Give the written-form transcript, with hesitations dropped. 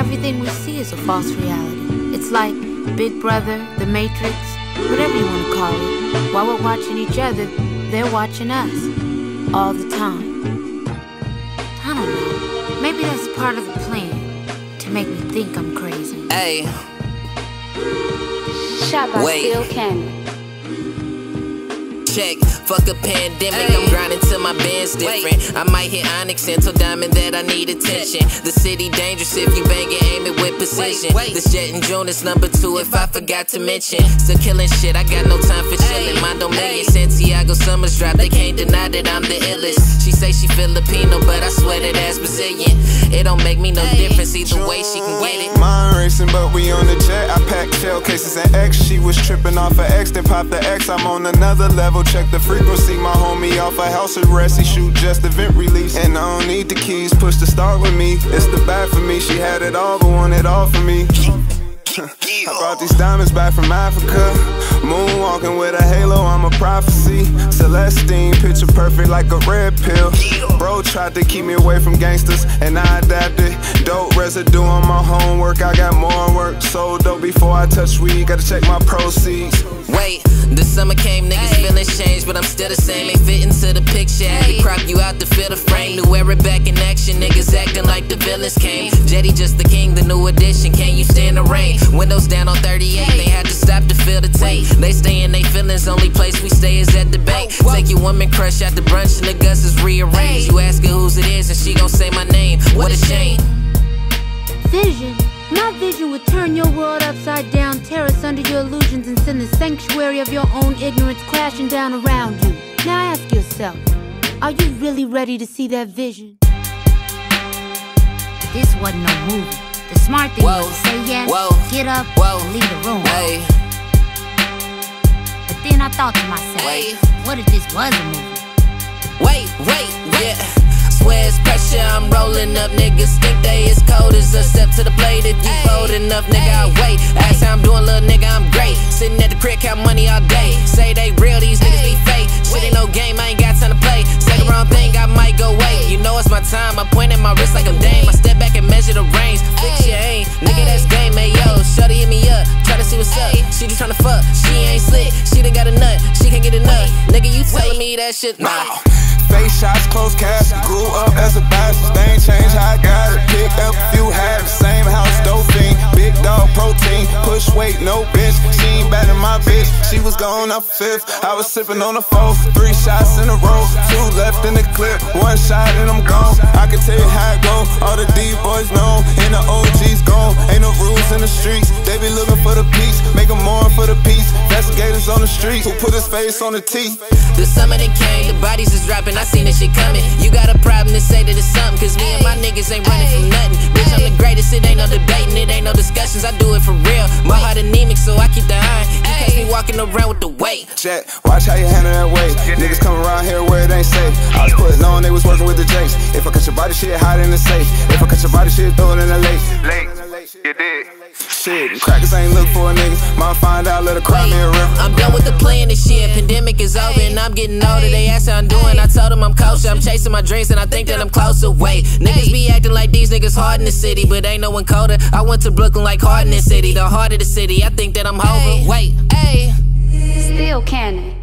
everything we see is a false reality. It's like Big Brother, The Matrix, whatever you want to call it. While we're watching each other, they're watching us. All the time. I don't know. Maybe that's part of the plan. To make me think I'm crazy. Hey. Shot by Steel Cannon. Check, fuck a pandemic, I'm grinding till my band's different. I might hit Onyx until Diamond that I need attention. The city dangerous if you bang it, aim it with precision. This Jet and Jonas #2 if I forgot to mention. Still killing shit, I got no time for chilling. Mind on million, Santiago Summers drop, they can't deny that I'm the illest. She say she Filipino, but I swear that ass Brazilian. It don't make me no difference either way, she can get it. Mind racing, but we on the jet. I packed shell cases and X. She was tripping off her X, then popped the X. I'm on another level. Check the frequency, my homie off a house arrest. He shoot just event release, and I don't need the keys. Push the start with me, it's the bad for me. She had it all, but wanted all for me. I brought these diamonds back from Africa. Moonwalking with a halo, I'm a prophecy. Celestine, picture perfect like a red pill. Bro tried to keep me away from gangsters, and I adapted. Dope residue on my homework, I got more work. So dope before I touch weed, gotta check my proceeds. Wait, the summer came, niggas feeling changed, but I'm still the same. Ain't fit into the picture, had to crop you out to fill the frame. New era back in action, niggas acting like the villains came. Jetty just the king, the new edition, can you stand the rain? Windows down on 38, they had to stop to fill the tape. They stay in they feelings, only place we stay is at the bank. Take your woman crush out the brunch and the guts is rearranged. You ask her whose it is and she gon' say my name, what a shame. Vision? My vision would turn your world upside down, tear us under your illusions, and send the sanctuary of your own ignorance crashing down around you. Now ask yourself, are you really ready to see that vision? This wasn't no movie. The smart thing was to say yes, get up, and leave the room. But then I thought to myself, what if this was a movie? Yeah. Swear it's pressure, I'm rolling up. Niggas think they as cold as a step to the plate. If you bold enough, nigga, I wait. Ask how I'm doing, little nigga, I'm great. Sitting at the crib, count money all day. Say they real, these niggas be fake. Shit ain't no game, I ain't got time to play. Say the wrong thing, I might go wait. You know it's my time, I point at my wrist like I'm Dame. I step back and measure the range. Fix your aim, nigga, that's game, man, yo. Shorty hit me up, try to see what's up. She just tryna fuck, she ain't slick. She done got a nut, she can't get enough. Nigga, you telling me that shit? Nah. Face shots, close cash, grew up as a bastard. They ain't changed how I got it. Picked up a few habits, same house, dope fiend. Big dog protein, push weight, no bitch. She ain't bad in my bitch, she was gone off fifth. I was sipping on the fourth, 3 shots in a row. 2 left in the clip, 1 shot and I'm gone. I can tell you how it go, all the D-boys know. And the OG's gone, ain't no rules in the streets. They be looking for the peace, make them mourn for the peace. Investigators on the streets, who put his face on the T. The summer that came, the bodies is dropping, I seen this shit coming. You got a problem to say that it's something, cause me and my niggas ain't running from nothing. Bitch, I'm the greatest, it ain't no debating, it ain't no discussions, I do it for real. My heart anemic, so I keep the iron. You catch me walking around with the weight. Check, watch how you handle that weight. Niggas come around here where it ain't safe. I was putting on, they was working with the Jakes. If I catch your body, shit, hide in the safe. If I catch your body, shit, throw it in the lake. You did. Shit, crackers ain't look for a nigga. Might find out, let her cry me a river. I'm done with the playing this shit. Pandemic is over and I'm getting older. They ask how I'm doing. I told them I'm kosher. I'm chasing my dreams and I think that I'm closer. Wait, niggas be acting like these niggas hard in the city, but ain't no one colder. I went to Brooklyn like hard in the city, the heart of the city. I think that I'm Hova. Wait, Steel Cannon.